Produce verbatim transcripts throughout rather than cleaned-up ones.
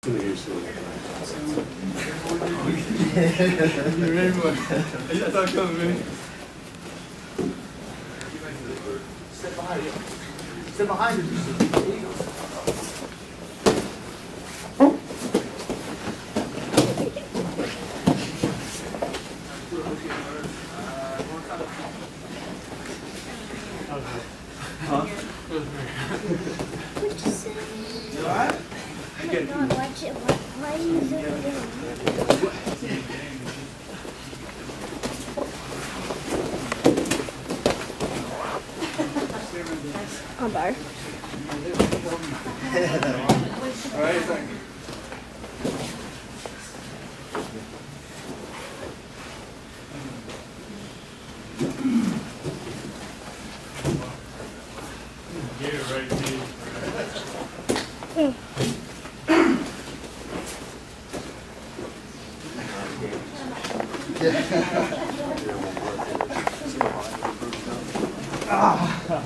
You remember? I thought coming, man. Step behind you. Step behind you. There you go. Huh? What'd you say? You alright? Oh my God, watch it. Why, why are you zooming in? I'm bar. Alright, thank you. Get it right, dude. Ah.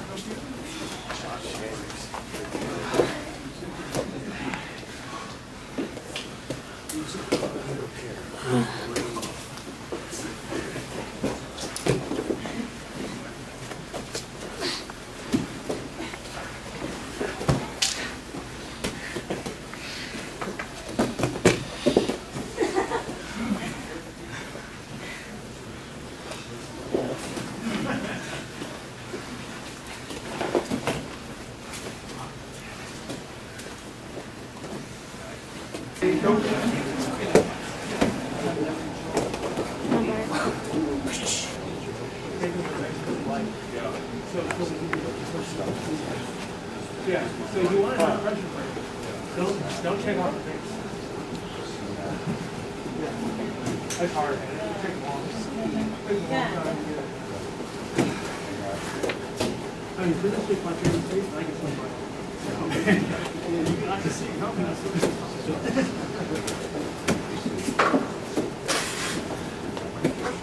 Yeah, so you want to have pressure break. Don't, don't check out the face. Yeah. That's hard, man. It takes a long, it takes a long time to get it. I mean, for this big punch in the face, I get some right. Okay. I can see it coming. That's what it's